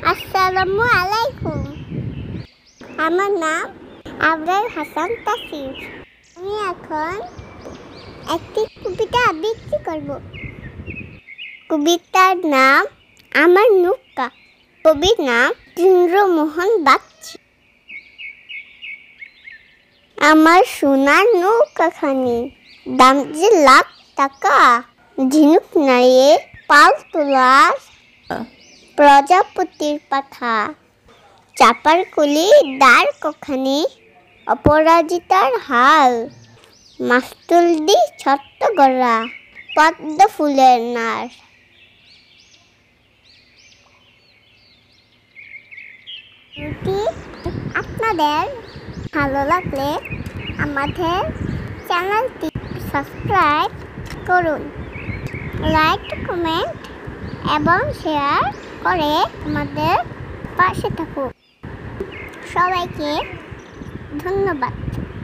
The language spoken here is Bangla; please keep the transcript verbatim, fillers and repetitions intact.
আসসালামু আলাইকুম। আমার নাম আবরার হাসান তাসির। আমি এখন একটি কবিতা আবৃত্তি করব। কবিতার নাম আমার নৌকা। কবির নাম চন্দ্রমোহন বাগচি। আমার সোনার নৌকাখানি দাম যে লাখ টাকা, ঝিনুক নাড়িয়ে পাল তোলার প্রজাপতির পাখা, চাপার কলি দ্বার কখানি অপরাজিতার হাল, মাস্তুল দি ছোট্ট গড়া পদ্ম ফুলের নার। আপনাদের ভালো লাগলে আমাদের চ্যানেলটি সাবস্ক্রাইব করুন, লাইক, কমেন্ট এবং শেয়ার করে আমাদের পাশে থাকুন। সবাইকে ধন্যবাদ।